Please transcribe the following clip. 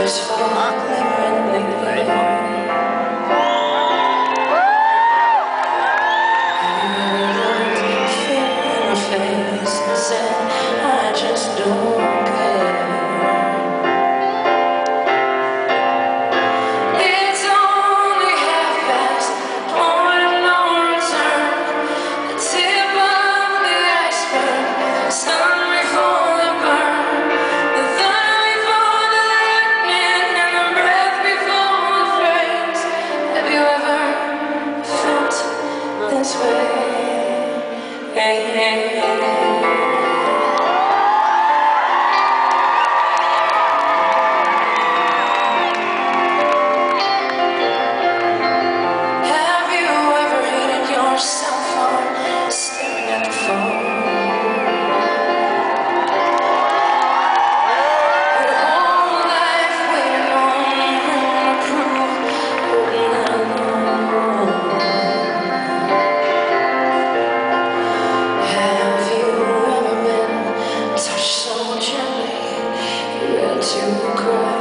just fall in the air. Face and said, I just don't care. It's only half past, point of no return. The tip of the iceberg, sun before the burn, the thunder before the lightning, and the breath before the phrase. Have you ever felt this way? Hey, hey, hey. Staring at the phone, your whole life waiting on approval, Have you ever been touched so gently you had to cry?